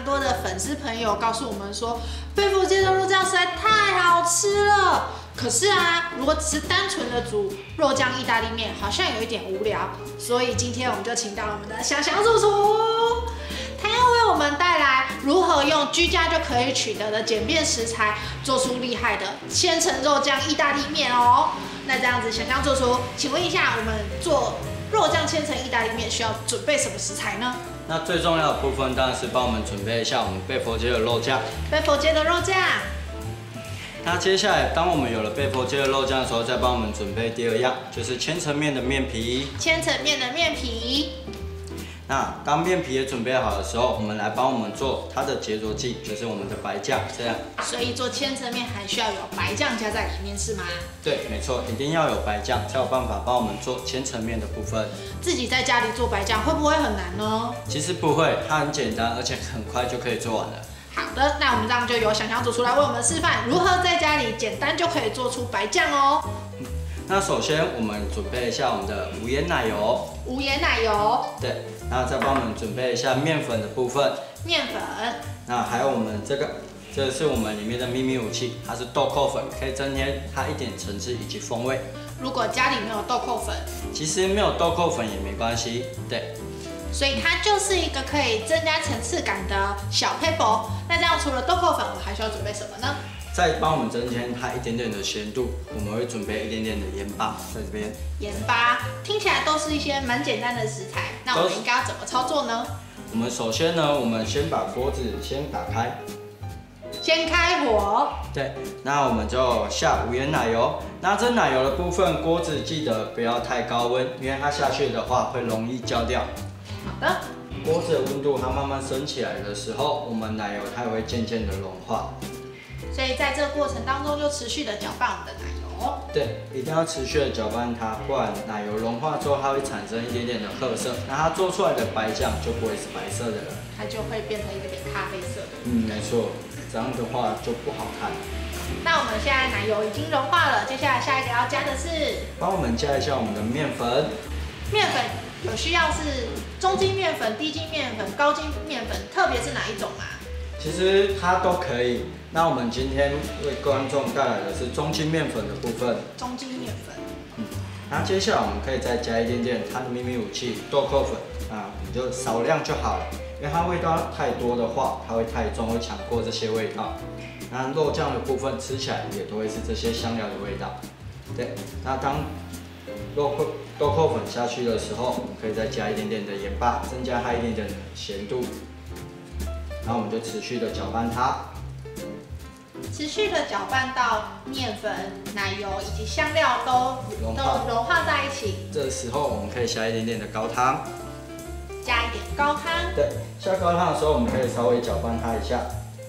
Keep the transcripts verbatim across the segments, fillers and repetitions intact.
多的粉丝朋友告诉我们说，贝佛街的肉酱实在太好吃了。可是啊，如果只是单纯的煮肉酱意大利面，好像有一点无聊。所以今天我们就请到了我们的小翔主厨，他要为我们带来如何用居家就可以取得的简便食材，做出厉害的千层肉酱意大利面哦。那这样子，小翔主厨，请问一下，我们做肉酱千层意大利面需要准备什么食材呢？ 那最重要的部分当然是帮我们准备一下我们贝佛街的肉酱。 贝佛街的肉酱。 那接下来，当我们有了贝佛街的肉酱的时候，再帮我们准备第二样，就是千层面的面皮。 千层面的面皮。 那当面皮也准备好的时候，我们来帮我们做它的结着剂，就是我们的白酱。这样。 所以做千层面还需要有白酱加在里面，是吗？ 对，没错，一定要有白酱，才有办法帮我们做千层面的部分。 自己在家里做白酱会不会很难呢？ 其实不会，它很简单，而且很快就可以做完了。 好的，那我们这样就由小翔主厨来为我们示范，如何在家里简单就可以做出白酱哦。 那首先我们准备一下我们的无盐奶油。 无盐奶油。 对，然后再帮我们准备一下面粉的部分。 面粉。 那还有我们这个，这是我们里面的秘密武器，它是豆蔻粉，可以增添它一点层次以及风味。 如果家里没有豆蔻粉， 其实没有豆蔻粉也没关系，对。 所以它就是一个可以增加层次感的小撇步。那这样除了豆蔻粉，我们还需要准备什么呢？ 再帮我们增添它一点点的咸度，我们会准备一点点的盐巴在这边。 盐巴听起来都是一些蛮简单的食材，那我们应该要怎么操作呢？ 我们首先呢，我们先把锅子先打开， 先开火。 对，那我们就下无盐奶油。那这奶油的部分，锅子记得不要太高温，因为它下去的话会容易焦掉。 好的。 锅子的温度它慢慢升起来的时候，我们奶油它也会渐渐的融化。 所以在这个过程当中，就持续的搅拌我们的奶油。 对，一定要持续的搅拌它，不然奶油融化之后，它会产生一点点的褐色，那它做出来的白酱就不会是白色的了， 它就会变成一个点咖啡色的。 嗯，没错，这样的话就不好看。 那我们现在奶油已经融化了，接下来下一个要加的是， 帮我们加一下我们的面粉。 面粉有需要是中筋面粉、低筋面粉、高筋面粉，特别是哪一种啊？ 其实它都可以。那我们今天为观众带来的是中筋面粉的部分。 中筋面粉。 嗯，那接下来我们可以再加一点点它的秘密武器豆蔻粉啊，你就少量就好了，因为它味道太多的话，它会太重，会抢过这些味道。那肉酱的部分吃起来也都会是这些香料的味道。对，那当豆蔻豆蔻粉下去的时候，我们可以再加一点点的盐巴，增加它一点点的咸度。然后我们就持续的搅拌它， 持续的搅拌到面粉、奶油以及香料都融化都融化在一起。 这时候我们可以下一点点的高汤， 加一点高汤。 对，下高汤的时候我们可以稍微搅拌它一下。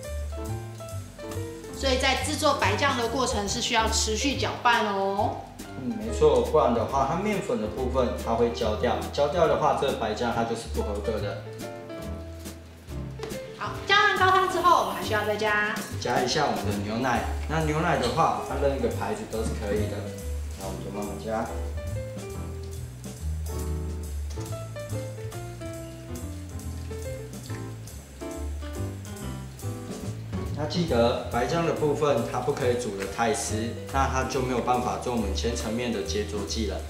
所以在制作白酱的过程是需要持续搅拌哦。 嗯，没错，不然的话，它面粉的部分它会焦掉，焦掉的话，这个白酱它就是不合格的。 好，加完高汤之后，我们还需要再加加一下我们的牛奶。那牛奶的话，它任一个牌子都是可以的。然后我们就慢慢加。那记得白酱的部分，它不可以煮得太湿，那它就没有办法做我们千层面的结着剂了。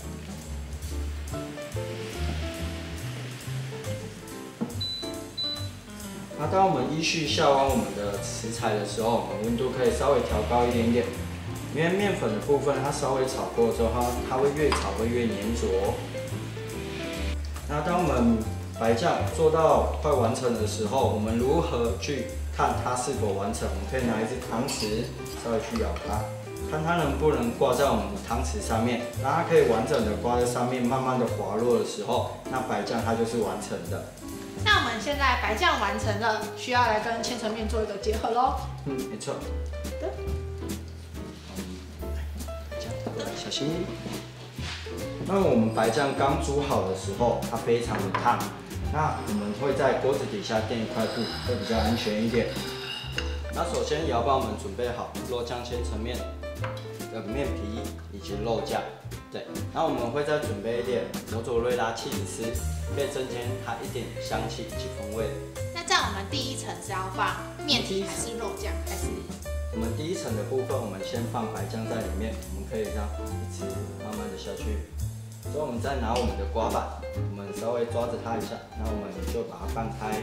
那当我们依序下完我们的食材的时候，我们温度可以稍微调高一点点，因为面粉的部分它稍微炒过之后，它它会越炒会越粘着。那当我们白酱做到快完成的时候，我们如何去看它是否完成？我们可以拿一只汤匙稍微去舀它，看它能不能挂在我们的汤匙上面。让它可以完整的挂在上面，慢慢的滑落的时候，那白酱它就是完成的。 那我们现在白酱完成了，需要来跟千层面做一个结合喽。 嗯，没错。 好的。 这样，小心。那我们白酱刚煮好的时候，它非常的烫，那我们会在锅子底下垫一块布，会比较安全一点。那首先也要帮我们准备好肉酱千层面的面皮以及肉酱。 对，然后我们会再准备一点摩佐瑞拉起司丝，可以增添它一点香气以及风味。 那这样我们第一层是要放面体还是肉酱，还是？ 我们第一层的部分，我们先放白酱在里面，我们可以这样一直慢慢的下去。之后我们再拿我们的刮板，我们稍微抓着它一下，然后我们就把它拌开。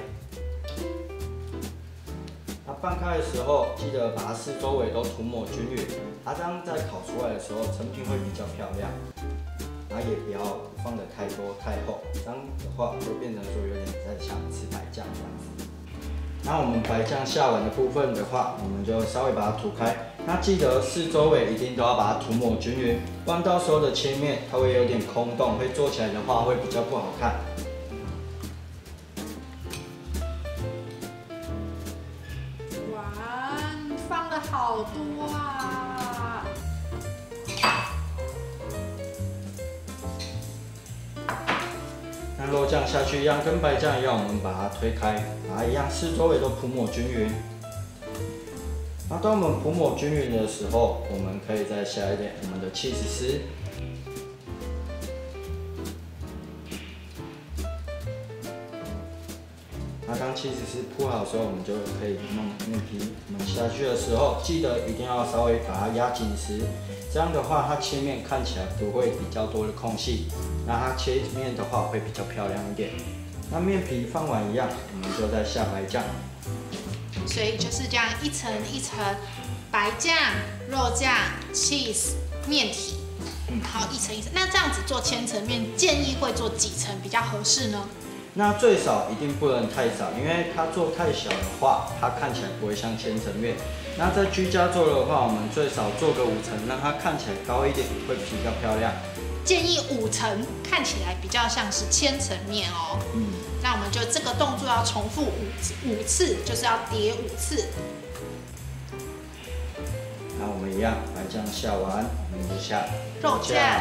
它拌开的时候，记得把它四周围都涂抹均匀，它这样在烤出来的时候成品会比较漂亮。然后也不要放的太多太厚，这样的话会变成说有点在像吃白酱这样子。那我们白酱下完的部分的话，我们就稍微把它涂开。那记得四周围一定都要把它涂抹均匀，不然到时候的切面它会有点空洞，会做起来的话会比较不好看。 哇，你放了好多啊！ 那肉酱下去一样，跟白酱一样，我们把它推开，把它一样四周围都涂抹均匀。那当我们涂抹均匀的时候，我们可以再下一点我们的起司丝。那当起司丝铺好的时候，我们就可以弄面皮。我们下去的时候，记得一定要稍微把它压紧实，这样的话它切面看起来不会比较多的空隙，那它切面的话会比较漂亮一点。那面皮放完一样，我们就再下白酱。 所以就是这样一层一层，白酱、肉酱、cheese、面体，好一层一层。那这样子做千层面，建议会做几层比较合适呢？ 那最少一定不能太少，因为它做太小的话，它看起来不会像千层面。那在居家做的话，我们最少做个五层，让它看起来高一点，会比较漂亮。 建议五层，看起来比较像是千层面哦。嗯，那我们就这个动作要重复五次，五次就是要叠五次。 那我们一样，白酱下完，我们就下肉酱。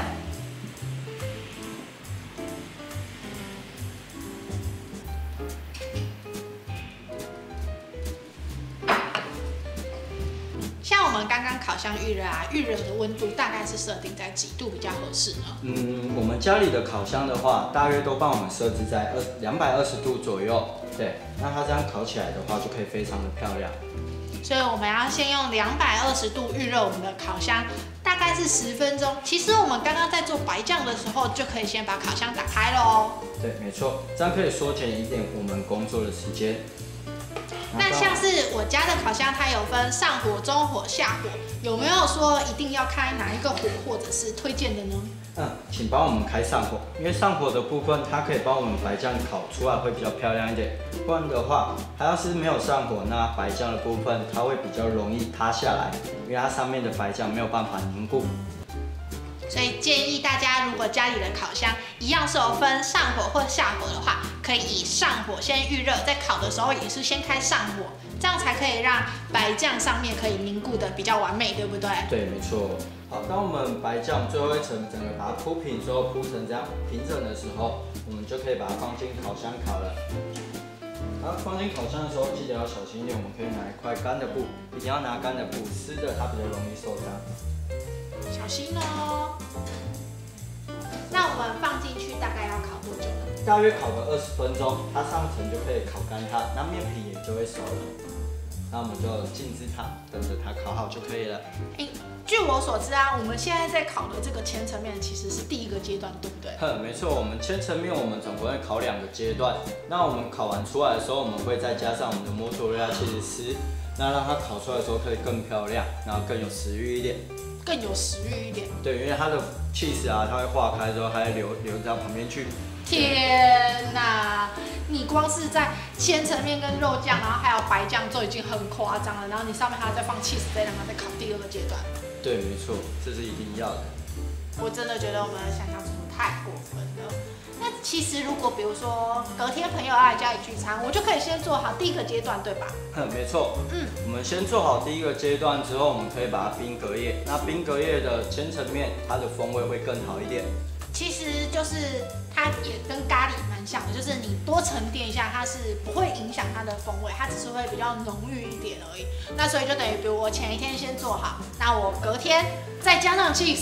像我们刚刚烤箱预热啊，预热的温度大概是设定在几度比较合适呢？ 嗯，我们家里的烤箱的话，大约都帮我们设置在二两百二十度左右。对，那它这样烤起来的话，就可以非常的漂亮。 所以我们要先用两百二十度预热我们的烤箱，大概是十分钟。其实我们刚刚在做白酱的时候，就可以先把烤箱打开喽。 对，没错，这样可以缩减一点我们工作的时间。 那像是我家的烤箱，它有分上火、中火、下火，有没有说一定要开哪一个火，或者是推荐的呢？ 嗯，请帮我们开上火，因为上火的部分它可以帮我们白酱烤出来会比较漂亮一点。不然的话，它要是没有上火，那白酱的部分它会比较容易塌下来，因为它上面的白酱没有办法凝固。 所以建议大家，如果家里的烤箱一样是有分上火或下火的话，可以以上火先预热，在烤的时候也是先开上火，这样才可以让白酱上面可以凝固的比较完美，对不对？ 对，没错。好，当我们白酱最后一层整个把它铺平之后，铺成这样平整的时候，我们就可以把它放进烤箱烤了。然后放进烤箱的时候，记得要小心一点，我们可以拿一块干的布，一定要拿干的布，湿的它比较容易受伤。 小心哦。那我们放进去大概要烤多久呢？ 大约烤个二十分钟，它上层就可以烤干它，那面皮也就会熟了。那我们就静置它，等着它烤好就可以了。 欸，据我所知啊，我们现在在烤的这个千层面其实是第一个阶段，对不对？ 哼，没错，我们千层面我们总共会烤两个阶段。那我们烤完出来的时候，我们会再加上我们的摩托罗拉起司丝，那让它烤出来的时候可以更漂亮，然后更有食欲一点。 更有食欲一点。 对，因为它的起司啊，它会化开之后，还会流流到旁边去。 天哪！你光是在千层面跟肉酱，然后还有白酱就已经很夸张了，然后你上面还要再放起司，再让它再烤第二个阶段。 对，没错，这是一定要的。 我真的觉得我们的想象速度太过分了。那其实如果比如说隔天朋友要来家里聚餐，我就可以先做好第一个阶段，对吧？ 哼，没错。嗯，我们先做好第一个阶段之后，我们可以把它冰隔夜。那冰隔夜的千层面，它的风味会更好一点。 其实就是它也跟咖喱蛮像的，就是你多沉淀一下，它是不会影响它的风味，它只是会比较浓郁一点而已。那所以就等于，比如我前一天先做好，那我隔天再加上 cheese，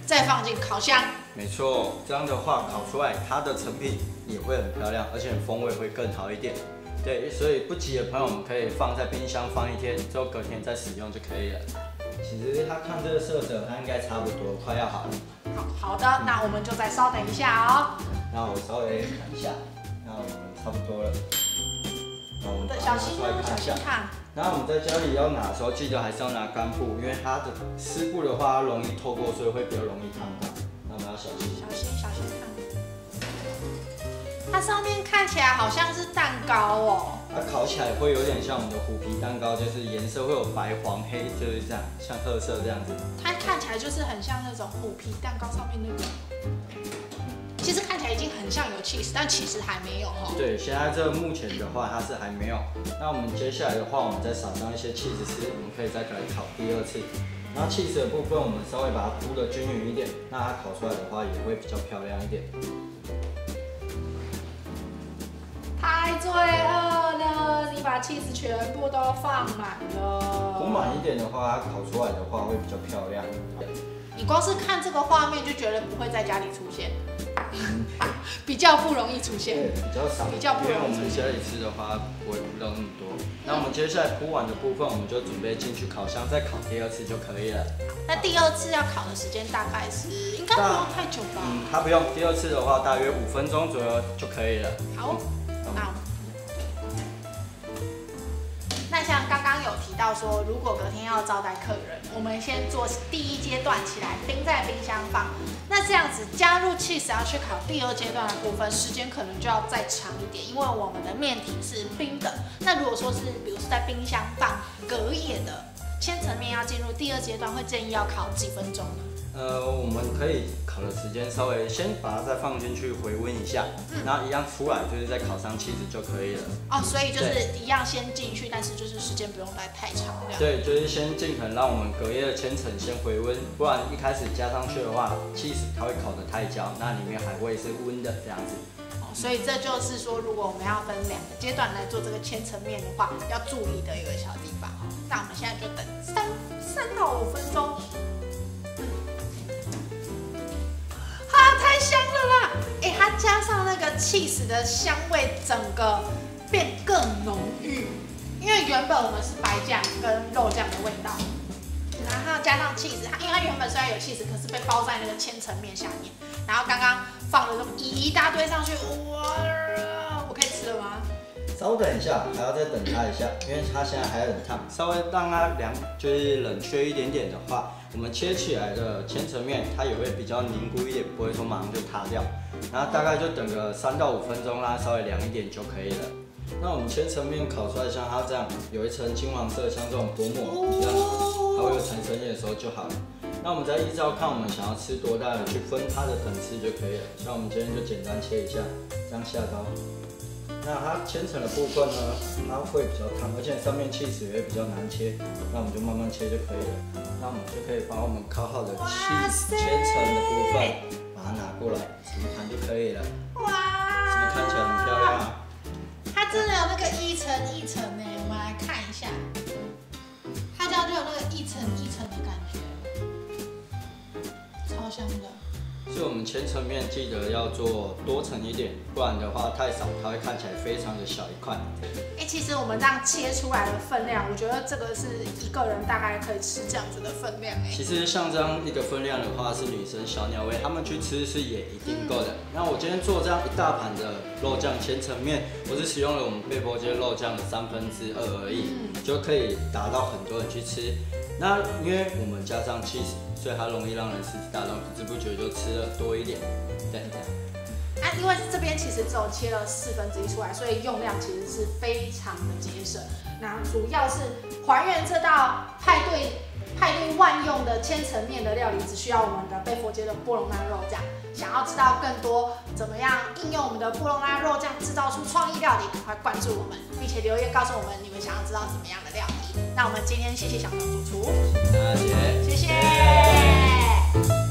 再放进烤箱。 没错，这样的话烤出来它的成品也会很漂亮，而且风味会更好一点。对，所以不急的朋友，我们可以放在冰箱放一天，之后隔天再使用就可以了。其实他看这个色泽，它应该差不多快要好了。 好好的，那我们就再稍等一下哦。 那我稍微看一下，那我们差不多了。那我们把它拿小心哦， 出来看一下。 小心看。 然后我们在家里要拿的时候，记得还是要拿干布，因为它的湿布的话，它容易透过，所以会比较容易烫到。那我们要小心。 小心，小心看。它上面看起来好像是蛋糕哦。 它烤起来会有点像我们的虎皮蛋糕，就是颜色会有白、黄、黑，就是这样，像褐色这样子。 它看起来就是很像那种虎皮蛋糕上面那个。其实看起来已经很像有 cheese， 但其实还没有哦。 对，现在这目前的话它是还没有。那我们接下来的话，我们再撒上一些 cheese 丝，我们可以再来烤第二次。然后 cheese 的部分，我们稍微把它铺的均匀一点，那它烤出来的话也会比较漂亮一点。 太罪恶了！你把 cheese 全部都放满了。 铺满一点的话，它烤出来的话会比较漂亮。 你光是看这个画面就觉得不会在家里出现，比较不容易出现。 对，比较少， 比较不容易出现。 因为我们家里吃的话不会铺到那么多。那我们接下来铺完的部分，我们就准备进去烤箱，再烤第二次就可以了。 那第二次要烤的时间大概是应该不用太久吧？ 嗯，它不用。第二次的话，大约五分钟左右就可以了。 好。好，那像刚刚有提到说，如果隔天要招待客人，我们先做第一阶段起来，冰在冰箱放。那这样子加入 cheese 要去烤第二阶段的部分，时间可能就要再长一点，因为我们的面体是冰的。那如果说是比如说在冰箱放隔夜的千层面要进入第二阶段，会建议要烤几分钟呢？ 呃，我们可以烤的时间稍微先把它再放进去回温一下，嗯、然后一样出来就是再烤上起司就可以了。 哦，所以就是一样先进去，但是就是时间不用待太长这样。 对，就是先尽可能让我们隔夜的千层先回温，不然一开始加上去的话，起司它会烤得太焦，那里面还会是温的这样子。 哦，所以这就是说，如果我们要分两个阶段来做这个千层面的话，要注意的一个小地方。那我们现在就等三三到五分钟。太香了啦！哎，它加上那个 cheese 的香味，整个变更浓郁。因为原本我们是白酱跟肉酱的味道，然后加上 cheese， 它因为它原本虽然有 cheese， 可是被包在那个千层面下面。然后刚刚放了一大堆上去，哇！我可以吃了吗？ 稍等一下，还要再等它一下，因为它现在还很烫，稍微让它凉，就是冷却一点点的话。我们切起来的千层面，它也会比较凝固一点，不会说马上就塌掉。然后大概就等个三到五分钟，让它稍微凉一点就可以了。那我们千层面烤出来像它这样，有一层金黄色，像这种薄膜一样，它会有成层叶的时候就好了。那我们再依照看我们想要吃多大的去分它的等次就可以了。像我们今天就简单切一下，这样下刀。那它千层的部分呢，它会比较烫，而且上面起司也会比较难切，那我们就慢慢切就可以了。那我们就可以把我们烤好的起司千层的部分，把它拿过来盛盘就可以了。哇，是不是看起来很漂亮啊？ 它真的有那个一层一层呢，我们来看一下，它这样就有那个一层一层的感觉，超香的。 所以我们千层面记得要做多层一点，不然的话太少，它会看起来非常的小一块。 哎、欸，其实我们这样切出来的分量，我觉得这个是一个人大概可以吃这样子的分量哎。 其实像这样一个分量的话，是女生小鸟胃他们去吃是也一定够的。嗯、那我今天做这样一大盘的肉酱千层面，我是使用了我们贝波街肉酱的三分之二而已，嗯、就可以达到很多人去吃。那因为我们加上 cheese， 所以它容易让人食指大动，不知不觉就吃了多一点。对，这样。 啊，因为这边其实只有切了四分之一出来，所以用量其实是非常的节省。那主要是还原这道派对派对万用的千层面的料理，只需要我们的贝佛街的波隆纳肉酱。想要知道更多怎么样应用我们的波隆纳肉酱制造出创意料理，赶快关注我们，并且留言告诉我们你们想要知道怎么样的料理。那我们今天谢谢小童主厨， 谢谢， 谢谢。